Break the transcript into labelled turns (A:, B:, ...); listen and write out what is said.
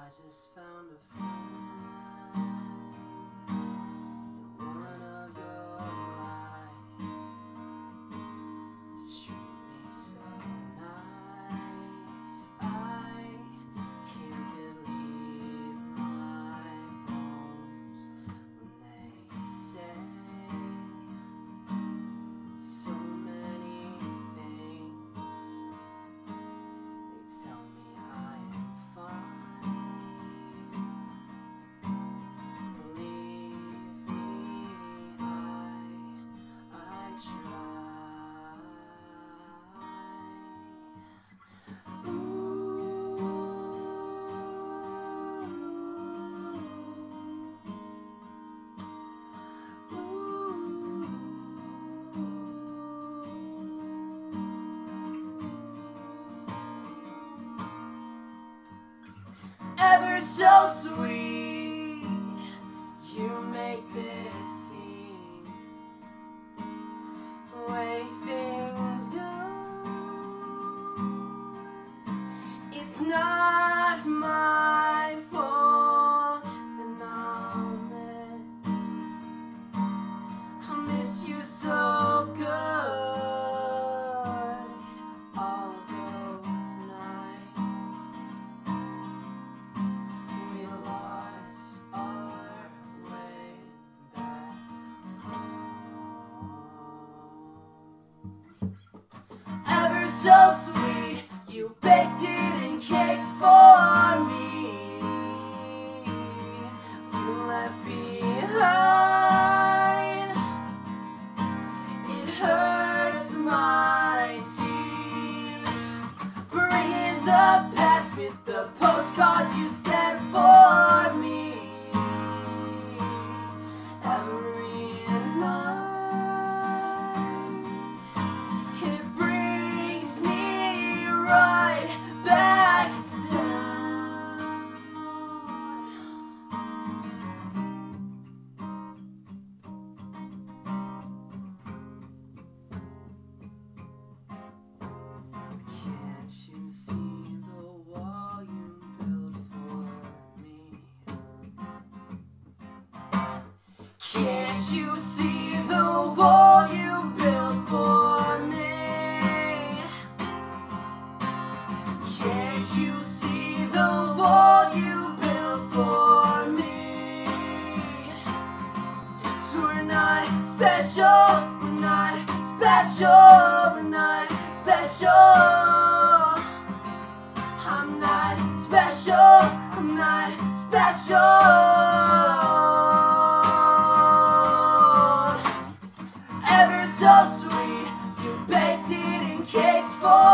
A: just found a friend in one of your lies. Treat me so nice. I can't believe my bones when they say so many things. They tell me I am fine. Believe me, I try. Ever so sweet, you make this scene. The way things go, it's not my fault, and I'll miss you so good. All those nights we lost our way back home. Ever so sweet, you baked it in cakes for me. You left behind. It hurts my teeth. Bringing the past with the postcards you sent for me. Every night, it brings me right back down. Can't you see the wall you built for me? Can't you see the wall you built for me? Can't you see the wall you built for me? 'Cause we're not special, we're not special, we're not special. I'm not special, I'm not special. Ever so sweet, you baked it in cakes for